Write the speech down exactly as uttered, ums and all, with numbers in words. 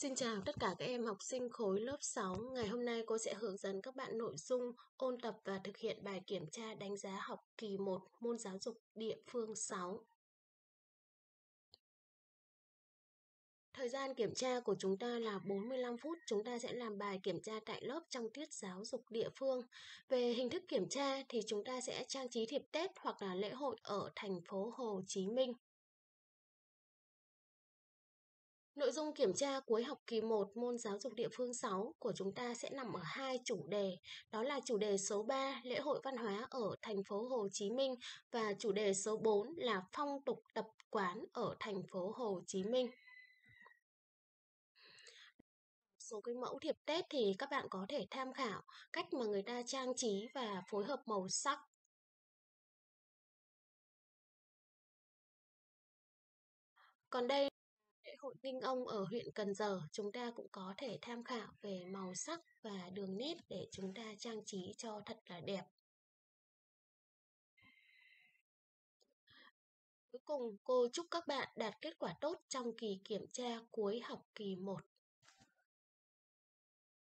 Xin chào tất cả các em học sinh khối lớp sáu. Ngày hôm nay cô sẽ hướng dẫn các bạn nội dung ôn tập và thực hiện bài kiểm tra đánh giá học kỳ một môn giáo dục địa phương sáu. Thời gian kiểm tra của chúng ta là bốn mươi lăm phút. Chúng ta sẽ làm bài kiểm tra tại lớp trong tiết giáo dục địa phương. Về hình thức kiểm tra thì chúng ta sẽ trang trí thiệp Tết hoặc là lễ hội ở thành phố Hồ Chí Minh. Nội dung kiểm tra cuối học kỳ một môn giáo dục địa phương sáu của chúng ta sẽ nằm ở hai chủ đề, đó là chủ đề số ba lễ hội văn hóa ở thành phố Hồ Chí Minh và chủ đề số bốn là phong tục tập quán ở thành phố Hồ Chí Minh. Số cái mẫu thiệp Tết thì các bạn có thể tham khảo cách mà người ta trang trí và phối hợp màu sắc. Còn đây lễ hội Nghinh Ông ở huyện Cần Giờ, chúng ta cũng có thể tham khảo về màu sắc và đường nét để chúng ta trang trí cho thật là đẹp. Cuối cùng, cô chúc các bạn đạt kết quả tốt trong kỳ kiểm tra cuối học kỳ một.